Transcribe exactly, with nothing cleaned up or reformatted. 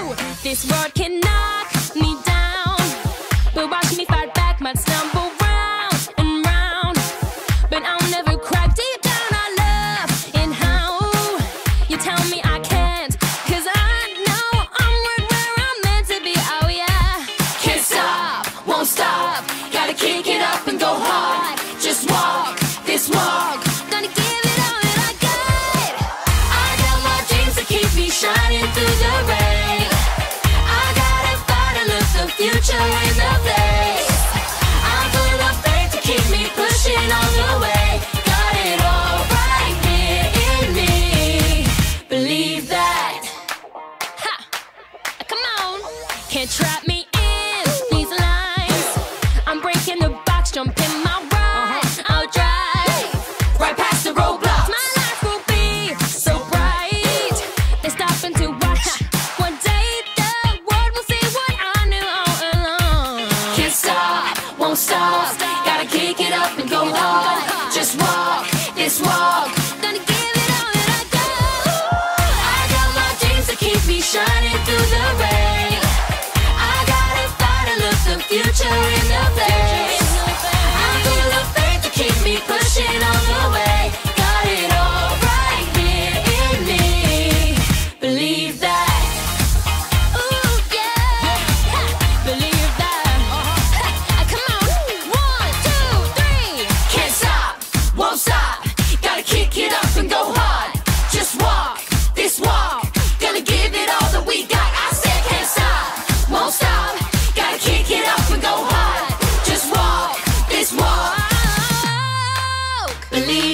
This world can knock me down, but watch me fight back, might stumble round and round, but I'll never crack. Deep down I love and how you tell me I can't, cause I know I'm right where I'm meant to be. Oh yeah, Can't stop, won't stop, gotta kick it up and go hard. Just walk this walk, gonna give it all that I got. I got my dreams to keep me shining through the rain. I gotta fight to look the future in the face. I'm full of faith to keep me pushing all the way. Got it all right here in me, believe that. Ha! Come on, can't trap me in these lines. I'm breaking the box, jumping my ride. I'll drive Right past the roadblocks, my life will be so bright. They're stopping to watch. One day the world will see what I knew all along. can't stop, won't stop, gotta kick it up and go hard. Just walk this walk, Gonna give it all that I got. I got my dreams to keep me shining through the rain. I gotta fight to look the future in the face. I'm full of faith to keep me pushing all the way. Got it all right here in me, believe that. Ooh, yeah. Ha, believe that. Ha, come on. One, two, three. Can't stop, won't stop, gotta kick it up and go hard. Just walk this walk, gonna give it all that we got. I said can't stop, won't stop, gotta kick it up and go hard. Just walk this walk, Walk. believe